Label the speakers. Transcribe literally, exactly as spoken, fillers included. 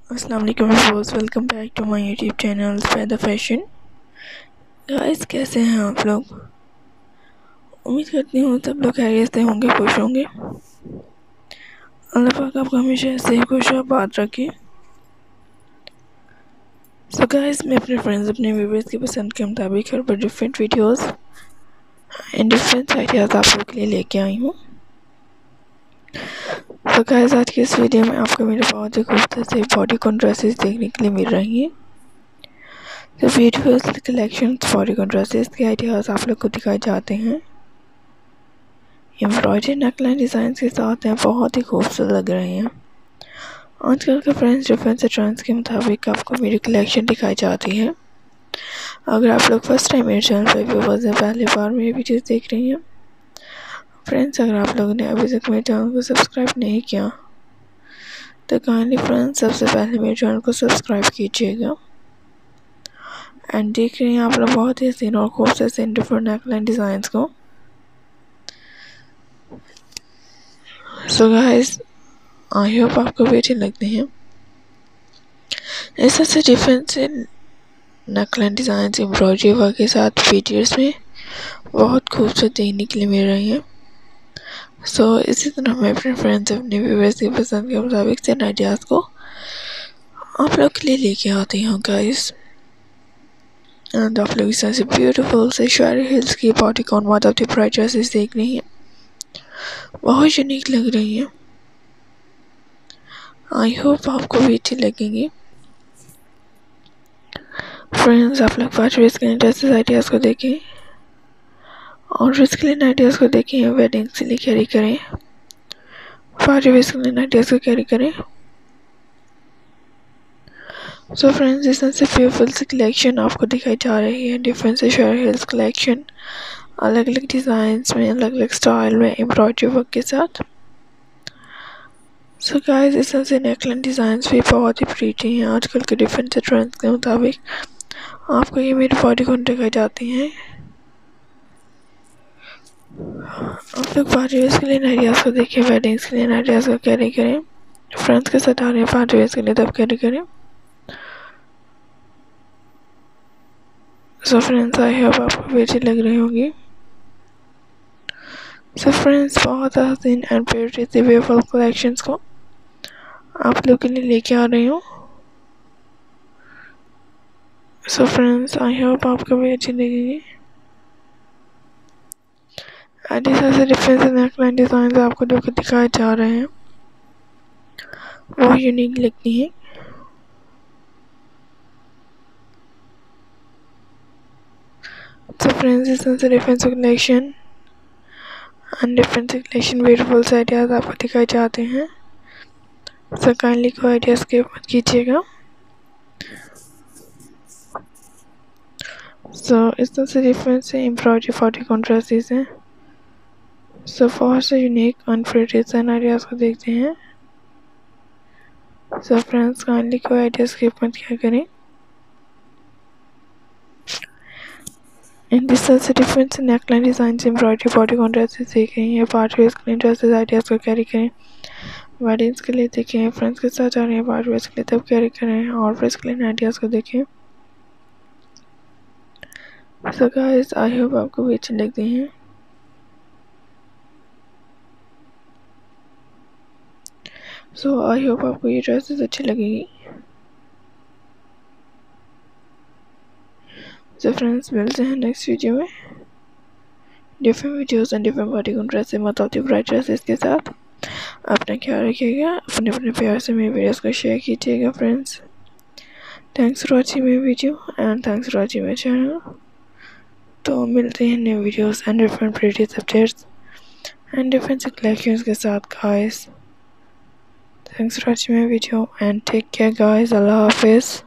Speaker 1: अस्सलाम वालेकुम viewers, welcome back to my YouTube channel Faida fashion. Guys, कैसे हैं आप लोग? उम्मीद करती हूँ सब लोग खैरियत से होंगे, खुश होंगे। अल्लाह पाक आपको हमेशा ऐसे ही खुश और बात रखे। सो गाइस, मैं अपने फ्रेंड्स अपने व्यूअर्स की पसंद के मुताबिक हर बार different videos and different ideas आप लोग के लिए लेके आई हूँ। तो गाइस, आज की इस वीडियो में आपको मेरे बहुत ही खूबसूरत से बॉडीकॉन ड्रेसेस देखने के लिए मिल रही हैं। तो वीडियोस कलेक्शन बॉडीकॉन ड्रेसेस के आइडियाज आप लोग को दिखाए जाते हैं। एम्ब्रॉयडरी नेकलाइन डिज़ाइन के साथ हैं, बहुत ही खूबसूरत लग रहे हैं। आजकल के फ्रेंड्स डिफरेंस ट्रेंड्स के मुताबिक आपको मेरी कलेक्शन दिखाई जाती है। अगर आप लोग फर्स्ट टाइम मेरे चैनल पर व्यूअर्स हैं, पहली बार मेरी वीडियोस देख रही हैं फ्रेंड्स, अगर आप लोगों ने अभी तक मेरे चैनल को सब्सक्राइब नहीं किया तो काइंडली फ्रेंड्स सबसे पहले मेरे चैनल को सब्सक्राइब कीजिएगा। एंड देख रहे हैं आप लोग बहुत ही हसीन और खूबसूरत से डिफरेंट नेकलाइन डिज़ाइंस को। सो गाइस, आई होप आपको भी अच्छे लगते हैं। ऐसे से डिफरेंट से नेकलाइन डिज़ाइन एम्ब्रॉयडरी वर्क के साथ वीडियोस में बहुत खूबसूरत देखने के लिए मिल रही हैं। सो so, इसी तरह मैं अपने फ्रेंड्स अपने व्यूअर्स की पसंद के मुताबिक से आइडियाज़ को आप लोग के लिए लेके आती हूँ गाइस। एंड आप लोग इस तरह से ब्यूटीफुल से शेरी हिल्स की bodycon one of the bright dresses देख रही हैं, बहुत यूनिक लग रही हैं। आई होप आपको भी अच्छी लगेंगी। फ्रेंड्स, आप लोग पार्टी के लिए ड्रेसेस आइडियाज़ को देखें और ड्रेस के लिए आइडियाज़ को देखें, वेडिंग्स के लिए कैरी करें, पार्टी वेयर्स के लिए आइडियाज़ को कैरी करें। सो फ्रेंड्स, इस तरह से ब्यूटीफुल सी कलेक्शन आपको दिखाई जा रही है। डिफरेंट से शेयर हिल्स कलेक्शन अलग अलग डिज़ाइंस में, अलग अलग स्टाइल में, एम्ब्रॉयडरी वर्क के साथ। सो गाइस, इस तरह से नेकलाइन डिज़ाइंस भी बहुत ही प्रीटी हैं। आजकल के डिफरेंट से ट्रेंड्स के मुताबिक आपको ये मेरी बॉडीकॉन दिखाई जाती हैं। आप लोग पार्टी वेयर्स के लिए आइडियाज़ को देखें, वेडिंग्स के लिए आइडियाज़ को कैरी करें, फ्रेंड्स के साथ आ रहे हैं पार्टी वेयर्स के लिए तब कैरी करें। सो फ्रेंड्स, आई होप आपको भी अच्छी लग रही होंगी। सो फ्रेंड्स, बहुत हसीन एंड ब्यूटी सी ब्यूटीफुल कलेक्शंस को आप लोग के लिए लेके आ रही हूँ। सो फ्रेंड्स, आई होप आपको भी अच्छी लगेगी। एंड इस तरह से डिफरेंट नेकलाइन डिज़ाइन आपको जो दिखाए जा रहे हैं वो यूनिक लगती हैं। सो फ्रेंड्स, इस तरह से different collection and different collection beautiful से आइडियाज़ आपको दिखाए जाते हैं। सो काइंडली को आइडियाज़ के मत कीजिएगा। सो इस तरह से डिफरेंट से एम्ब्रॉयडरी बॉडीकॉन ड्रेसेस हैं। सो बहुत से unique and pretty design ideas को देखते हैं। सो फ्रेंड्स, काइंडली को आइडियाज़ के मत किया करें। इन दिस तरह से डिफरेंट से neckline design embroidery bodycon dresses देख रही हैं, पार्टी वेयर्स के लिए ड्रेसेस आइडियाज़ को कैरी करें, वेडिंग्स के लिए देखें, फ्रेंड्स के साथ जा रहे हैं पार्टी वेयर्स के लिए तब कैरी करें, और ड्रेस के लिए आइडियाज़ को देखें। सो गाइस, आई होप आपको भी अच्छी लगती हैं। सो आई होप आपको ये ड्रेसेस अच्छी लगेगी। सो फ्रेंड्स, मिलते हैं नेक्स्ट वीडियो में different videos and different bodycon dresses मतलब ब्राइट ड्रेसेस के साथ। अपना ख्याल रखिएगा, अपने अपने प्यार से मेरे वीडियोस को शेयर कीजिएगा friends. Thanks for watching my video and thanks for watching my channel. तो मिलते हैं new videos and different pretty updates and different collections के साथ guys. Thanks for watching my video and take care guys. Allah Hafiz.